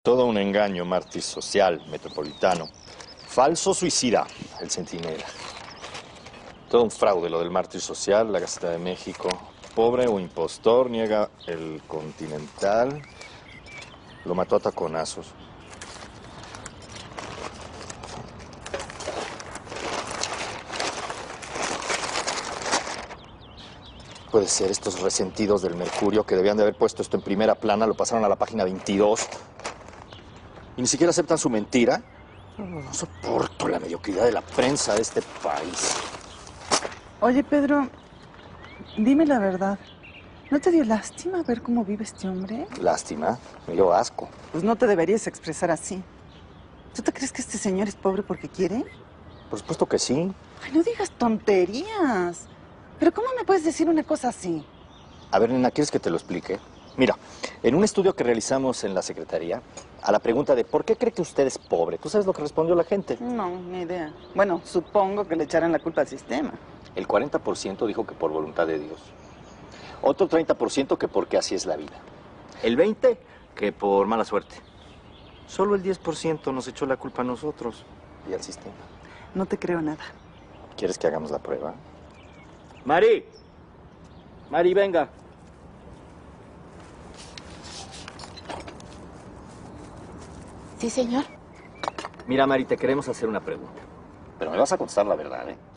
Todo un engaño, mártir social, metropolitano. Falso suicida, el Centinela. Todo un fraude, lo del mártir social, la Gaceta de México. Pobre o impostor, niega el Continental. Lo mató a taconazos. Puede ser estos resentidos del Mercurio que debían de haber puesto esto en primera plana, lo pasaron a la página 22. Y ni siquiera aceptan su mentira. No soporto la mediocridad de la prensa de este país. Oye, Pedro, dime la verdad. ¿No te dio lástima ver cómo vive este hombre? Lástima, me dio asco. Pues no te deberías expresar así. ¿Tú te crees que este señor es pobre porque quiere? Por supuesto que sí. Ay, no digas tonterías. ¿Pero cómo me puedes decir una cosa así? A ver, nena, ¿quieres que te lo explique? Mira, en un estudio que realizamos en la Secretaría, a la pregunta de ¿por qué cree que usted es pobre? ¿Tú sabes lo que respondió la gente? No, ni idea. Bueno, supongo que le echarán la culpa al sistema. El 40% dijo que por voluntad de Dios. Otro 30% que porque así es la vida. El 20% que por mala suerte. Solo el 10% nos echó la culpa a nosotros y al sistema. No te creo nada. ¿Quieres que hagamos la prueba? Mari, venga. Sí, señor. Mira, Mari, te queremos hacer una pregunta. Pero me vas a contestar la verdad, ¿eh?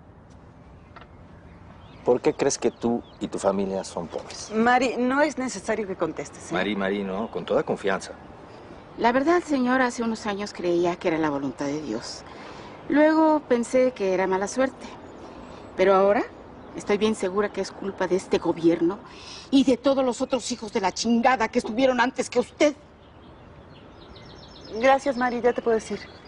¿Por qué crees que tú y tu familia son pobres? Mari, no es necesario que contestes, ¿eh? Mari, no, con toda confianza. La verdad, señor, hace unos años creía que era la voluntad de Dios. Luego pensé que era mala suerte. Pero ahora estoy bien segura que es culpa de este gobierno y de todos los otros hijos de la chingada que estuvieron antes que usted. Gracias, Mari, ya te puedes ir.